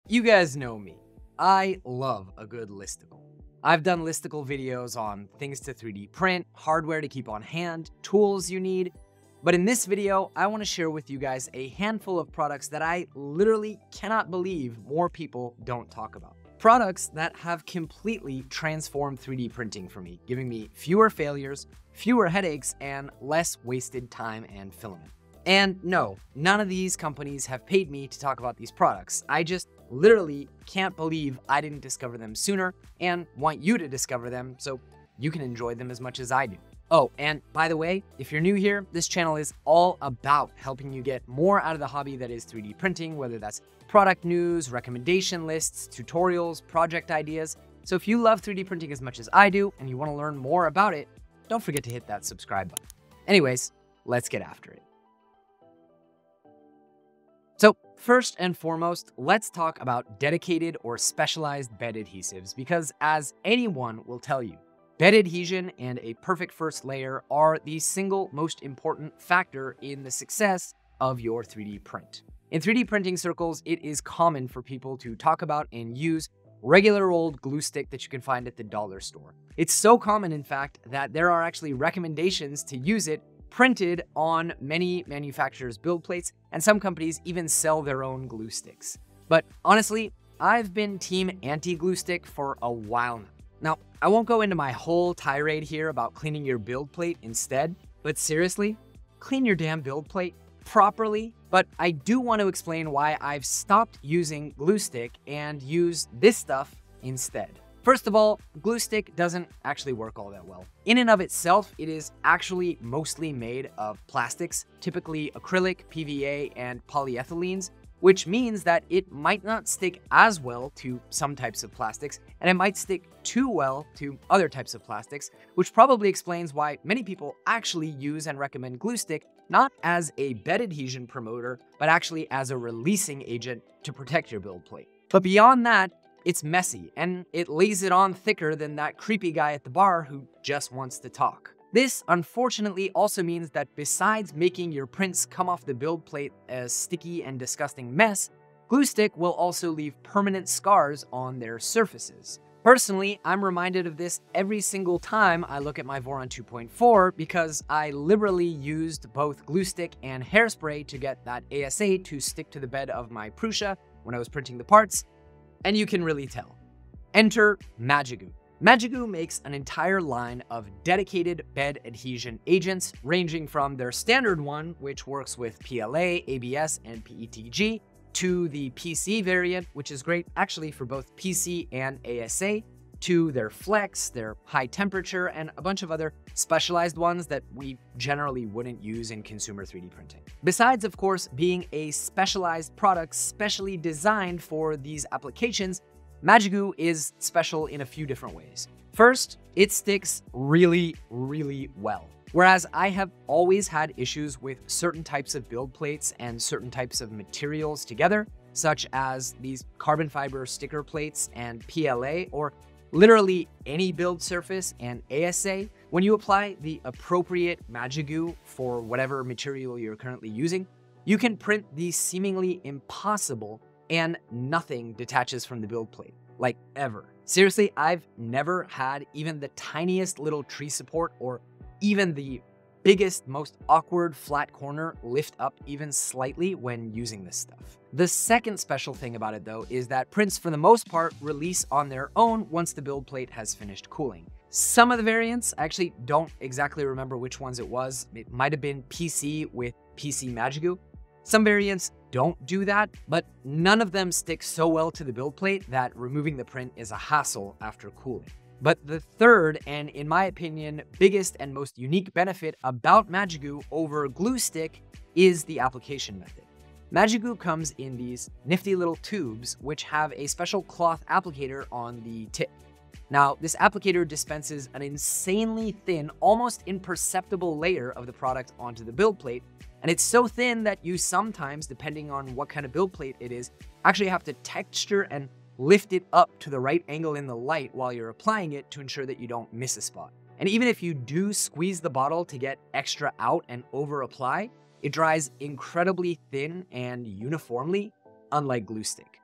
You guys know me. I love a good listicle. I've done listicle videos on things to 3D print, hardware to keep on hand, tools you need, but in this video, I want to share with you guys a handful of products that I literally cannot believe more people don't talk about. Products that have completely transformed 3D printing for me, giving me fewer failures, fewer headaches, and less wasted time and filament. And no, none of these companies have paid me to talk about these products. I just literally can't believe I didn't discover them sooner and want you to discover them so you can enjoy them as much as I do. Oh, and by the way, if you're new here, this channel is all about helping you get more out of the hobby that is 3D printing, whether that's product news, recommendation lists, tutorials, project ideas. So if you love 3D printing as much as I do and you want to learn more about it, don't forget to hit that subscribe button. Anyways, let's get after it. So first and foremost, let's talk about dedicated or specialized bed adhesives, because as anyone will tell you, bed adhesion and a perfect first layer are the single most important factor in the success of your 3D print. In 3D printing circles, it is common for people to talk about and use regular old glue stick that you can find at the dollar store. It's so common, in fact, that there are actually recommendations to use it printed on many manufacturers' build plates, and some companies even sell their own glue sticks. But honestly, I've been team anti-glue stick for a while now. Now, I won't go into my whole tirade here about cleaning your build plate instead, but seriously, clean your damn build plate properly. But I do want to explain why I've stopped using glue stick and use this stuff instead. First of all, glue stick doesn't actually work all that well. In and of itself, it is actually mostly made of plastics, typically acrylic, PVA, and polyethylenes, which means that it might not stick as well to some types of plastics, and it might stick too well to other types of plastics, which probably explains why many people actually use and recommend glue stick not as a bed adhesion promoter, but actually as a releasing agent to protect your build plate. But beyond that, it's messy, and it lays it on thicker than that creepy guy at the bar who just wants to talk. This, unfortunately, also means that besides making your prints come off the build plate a sticky and disgusting mess, glue stick will also leave permanent scars on their surfaces. Personally, I'm reminded of this every single time I look at my Voron 2.4 because I liberally used both glue stick and hairspray to get that ASA to stick to the bed of my Prusa when I was printing the parts, and you can really tell. Enter Magigoo. Magigoo makes an entire line of dedicated bed adhesion agents, ranging from their standard one, which works with PLA, ABS, and PETG, to the PC variant, which is great actually for both PC and ASA, to their Flex, their high temperature, and a bunch of other specialized ones that we generally wouldn't use in consumer 3D printing. Besides, of course, being a specialized product specially designed for these applications, Magigoo is special in a few different ways. First, it sticks really well. Whereas I have always had issues with certain types of build plates and certain types of materials together, such as these carbon fiber sticker plates and PLA, or literally any build surface and ASA, when you apply the appropriate Magigoo for whatever material you're currently using, you can print the seemingly impossible and nothing detaches from the build plate, like ever. Seriously, I've never had even the tiniest little tree support or even the biggest, most awkward flat corner lift up even slightly when using this stuff. The second special thing about it though is that prints for the most part release on their own once the build plate has finished cooling. Some of the variants, I actually don't exactly remember which ones it was. It might have been PC with PC Magigoo. Some variants don't do that, but none of them stick so well to the build plate that removing the print is a hassle after cooling. But the third, and in my opinion, biggest and most unique benefit about Magigoo over glue stick is the application method. Magigoo comes in these nifty little tubes, which have a special cloth applicator on the tip. Now, this applicator dispenses an insanely thin, almost imperceptible layer of the product onto the build plate, and it's so thin that you sometimes, depending on what kind of build plate it is, actually have to texture and lift it up to the right angle in the light while you're applying it to ensure that you don't miss a spot. And even if you do squeeze the bottle to get extra out and over apply, it dries incredibly thin and uniformly, unlike glue stick.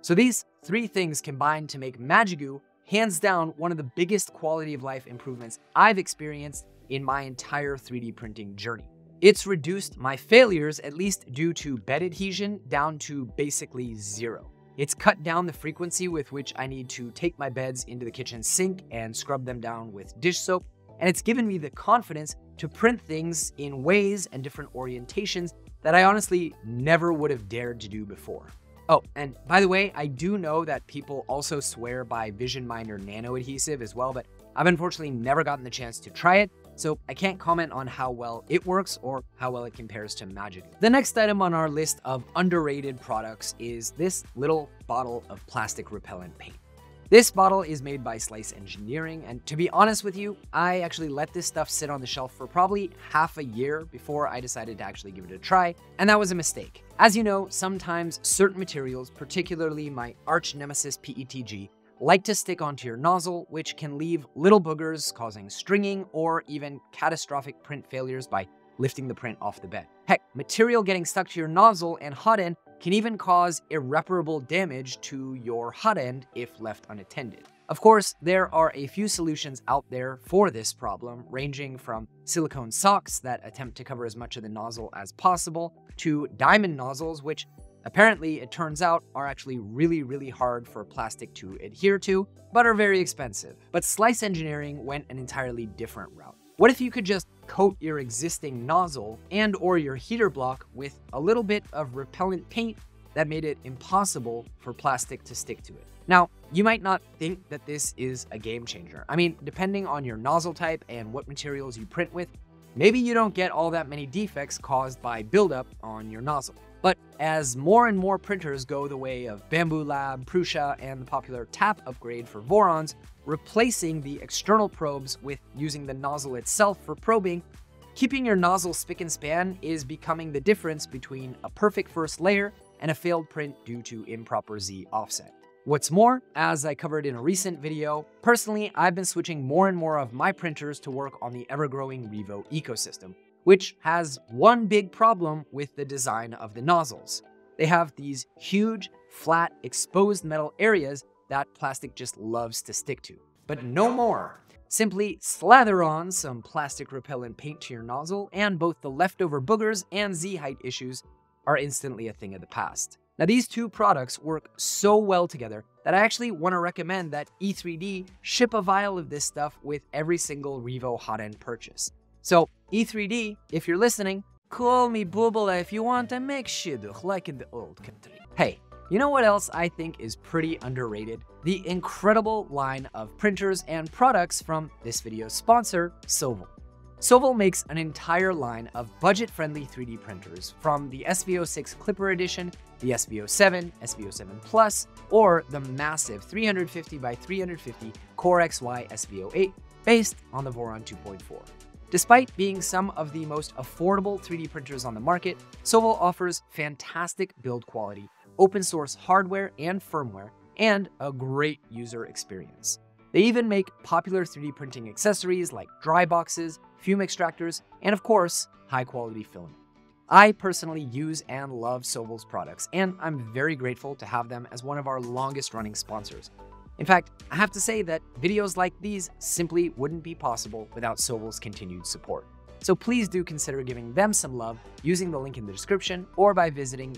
So these three things combine to make Magigoo hands down one of the biggest quality of life improvements I've experienced in my entire 3D printing journey. It's reduced my failures, at least due to bed adhesion, down to basically zero. It's cut down the frequency with which I need to take my beds into the kitchen sink and scrub them down with dish soap, and it's given me the confidence to print things in ways and different orientations that I honestly never would have dared to do before. Oh, and by the way, I do know that people also swear by Vision Minder nano adhesive as well, but I've unfortunately never gotten the chance to try it, so I can't comment on how well it works or how well it compares to Magigoo. The next item on our list of underrated products is this little bottle of plastic repellent paint. This bottle is made by Slice Engineering, and to be honest with you, I actually let this stuff sit on the shelf for probably half a year before I decided to actually give it a try, and that was a mistake. As you know, sometimes certain materials, particularly my arch nemesis PETG, like to stick onto your nozzle, which can leave little boogers causing stringing or even catastrophic print failures by lifting the print off the bed. Heck, material getting stuck to your nozzle and hot end can even cause irreparable damage to your hot end if left unattended. Of course, there are a few solutions out there for this problem, ranging from silicone socks that attempt to cover as much of the nozzle as possible, to diamond nozzles, which apparently, it turns out, are actually really hard for plastic to adhere to, but are very expensive. But Slice Engineering went an entirely different route. What if you could just coat your existing nozzle and or your heater block with a little bit of repellent paint that made it impossible for plastic to stick to it? Now, you might not think that this is a game changer. I mean, depending on your nozzle type and what materials you print with, maybe you don't get all that many defects caused by buildup on your nozzle. But as more and more printers go the way of Bamboo Lab, Prusa, and the popular tap upgrade for Vorons, replacing the external probes with using the nozzle itself for probing, keeping your nozzle spick and span is becoming the difference between a perfect first layer and a failed print due to improper Z offset. What's more, as I covered in a recent video, personally, I've been switching more and more of my printers to work on the ever-growing Revo ecosystem, which has one big problem with the design of the nozzles. They have these huge, flat, exposed metal areas that plastic just loves to stick to. But no more. Simply slather on some plastic repellent paint to your nozzle, and both the leftover boogers and Z-height issues are instantly a thing of the past. Now, these two products work so well together that I actually want to recommend that E3D ship a vial of this stuff with every single Revo hot end purchase. So, E3D, if you're listening, call me Bubble if you want to make shidduch like in the old country. Hey, you know what else I think is pretty underrated? The incredible line of printers and products from this video's sponsor, Soval. Soval makes an entire line of budget-friendly 3D printers, from the SV06 Clipper Edition, the SV07, SV07 Plus, or the massive 350 by 350 Core XY SV08, based on the Voron 2.4. Despite being some of the most affordable 3D printers on the market, Soval offers fantastic build quality, open source hardware and firmware, and a great user experience. They even make popular 3D printing accessories like dry boxes, fume extractors, and of course, high quality filament. I personally use and love Soval's products, and I'm very grateful to have them as one of our longest running sponsors. In fact, I have to say that videos like these simply wouldn't be possible without Soval's continued support. So please do consider giving them some love using the link in the description or by visiting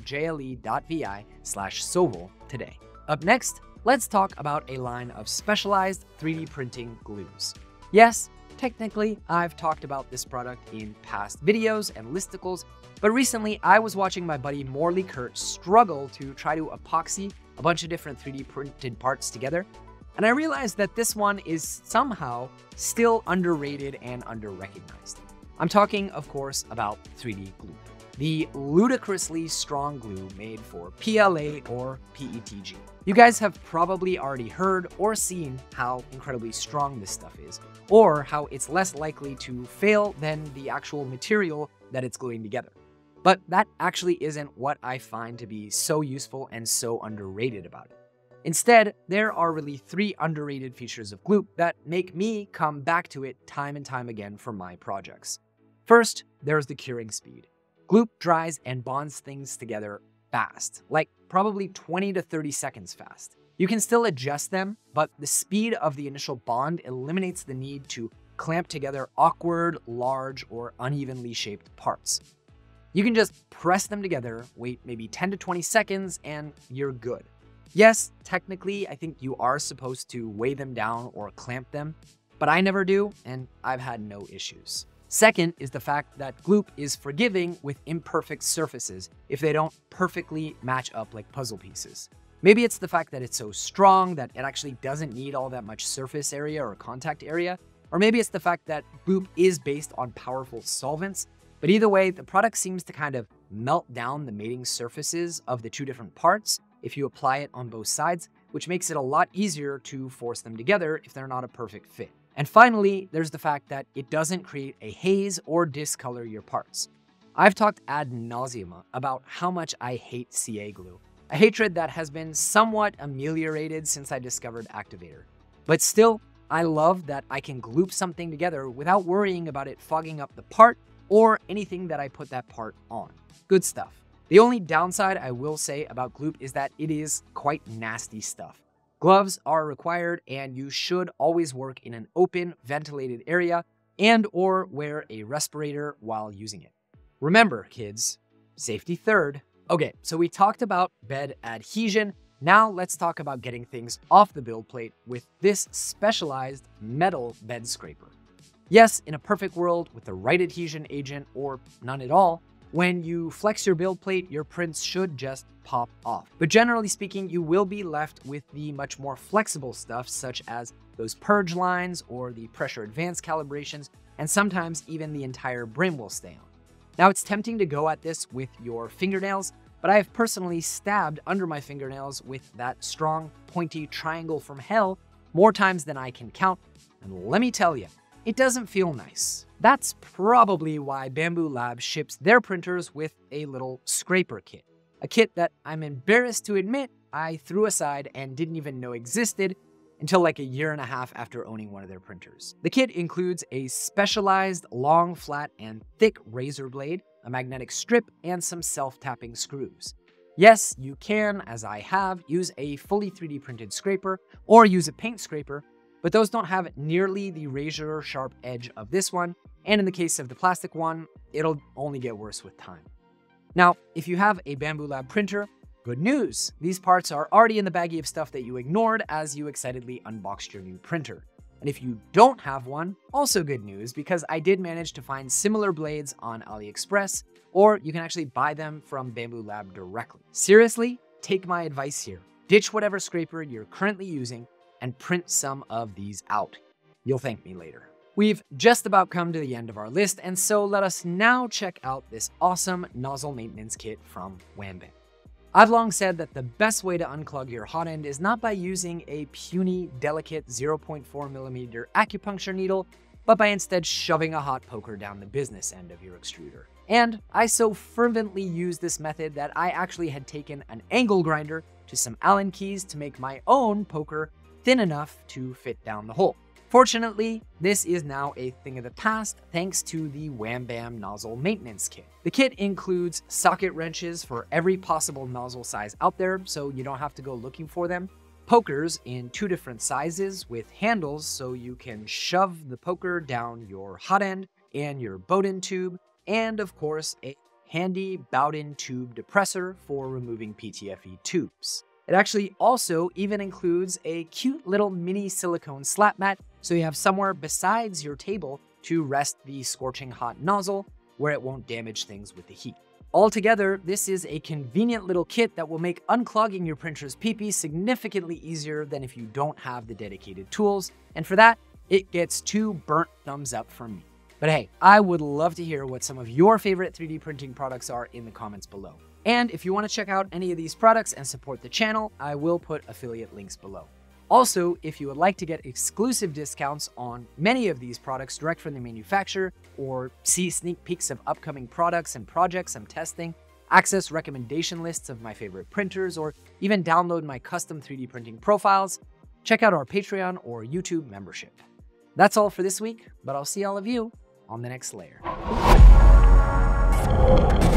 jle.vi/Soval today. Up next, let's talk about a line of specialized 3D printing glues. Yes, technically, I've talked about this product in past videos and listicles, but recently I was watching my buddy Morley Kurt struggle to try to epoxy a bunch of different 3D printed parts together, and I realized that this one is somehow still underrated and under-recognized. I'm talking, of course, about 3D glue, the ludicrously strong glue made for PLA or PETG. You guys have probably already heard or seen how incredibly strong this stuff is, or how it's less likely to fail than the actual material that it's gluing together. But that actually isn't what I find to be so useful and so underrated about it. Instead, there are really three underrated features of glue that make me come back to it time and time again for my projects. First, there's the curing speed. Glue dries and bonds things together fast, like probably 20 to 30 seconds fast. You can still adjust them, but the speed of the initial bond eliminates the need to clamp together awkward, large, or unevenly shaped parts. You can just press them together, wait maybe 10 to 20 seconds, and you're good. Yes, technically, I think you are supposed to weigh them down or clamp them, but I never do, and I've had no issues. Second is the fact that gloop is forgiving with imperfect surfaces if they don't perfectly match up like puzzle pieces. Maybe it's the fact that it's so strong that it actually doesn't need all that much surface area or contact area, or maybe it's the fact that gloop is based on powerful solvents, but either way, the product seems to kind of melt down the mating surfaces of the two different parts if you apply it on both sides, which makes it a lot easier to force them together if they're not a perfect fit. And finally, there's the fact that it doesn't create a haze or discolor your parts. I've talked ad nauseum about how much I hate CA glue, a hatred that has been somewhat ameliorated since I discovered Activator. But still, I love that I can gloop something together without worrying about it fogging up the part or anything that I put that part on. Good stuff. The only downside I will say about gloop is that it is quite nasty stuff. Gloves are required, and you should always work in an open, ventilated area and or wear a respirator while using it. Remember, kids, safety third. Okay, so we talked about bed adhesion. Now let's talk about getting things off the build plate with this specialized metal bed scraper. Yes, in a perfect world with the right adhesion agent or none at all, when you flex your build plate, your prints should just pop off. But generally speaking, you will be left with the much more flexible stuff, such as those purge lines or the pressure advance calibrations, and sometimes even the entire brim will stay on. Now, it's tempting to go at this with your fingernails, but I have personally stabbed under my fingernails with that strong, pointy triangle from hell more times than I can count, and let me tell you, it doesn't feel nice. That's probably why Bambu Labs ships their printers with a little scraper kit. A kit that I'm embarrassed to admit I threw aside and didn't even know existed until like a year and a half after owning one of their printers. The kit includes a specialized long, flat, and thick razor blade, a magnetic strip, and some self-tapping screws. Yes, you can, as I have, use a fully 3D printed scraper or use a paint scraper, but those don't have nearly the razor-sharp edge of this one, and in the case of the plastic one, it'll only get worse with time. Now, if you have a Bambu Lab printer, good news! These parts are already in the baggie of stuff that you ignored as you excitedly unboxed your new printer. And if you don't have one, also good news, because I did manage to find similar blades on AliExpress, or you can actually buy them from Bambu Lab directly. Seriously, take my advice here. Ditch whatever scraper you're currently using and print some of these out. You'll thank me later. We've just about come to the end of our list, and so let us now check out this awesome nozzle maintenance kit from Wham-Bam. I've long said that the best way to unclog your hot end is not by using a puny, delicate 0.4mm acupuncture needle, but by instead shoving a hot poker down the business end of your extruder. And I so fervently use this method that I actually had taken an angle grinder to some Allen keys to make my own poker thin enough to fit down the hole. Fortunately, this is now a thing of the past thanks to the Wham-Bam Nozzle Maintenance Kit. The kit includes socket wrenches for every possible nozzle size out there, so you don't have to go looking for them, pokers in 2 different sizes with handles so you can shove the poker down your hot end and your Bowden tube, and of course, a handy Bowden tube depressor for removing PTFE tubes. It actually also even includes a cute little mini silicone slap mat so you have somewhere besides your table to rest the scorching hot nozzle where it won't damage things with the heat. Altogether, this is a convenient little kit that will make unclogging your printer's pee-pee significantly easier than if you don't have the dedicated tools, and for that, it gets 2 burnt thumbs up from me. But hey, I would love to hear what some of your favorite 3D printing products are in the comments below. And if you want to check out any of these products and support the channel, I will put affiliate links below. Also, if you would like to get exclusive discounts on many of these products direct from the manufacturer, or see sneak peeks of upcoming products and projects I'm testing, access recommendation lists of my favorite printers, or even download my custom 3D printing profiles, check out our Patreon or YouTube membership. That's all for this week, but I'll see all of you on the next layer.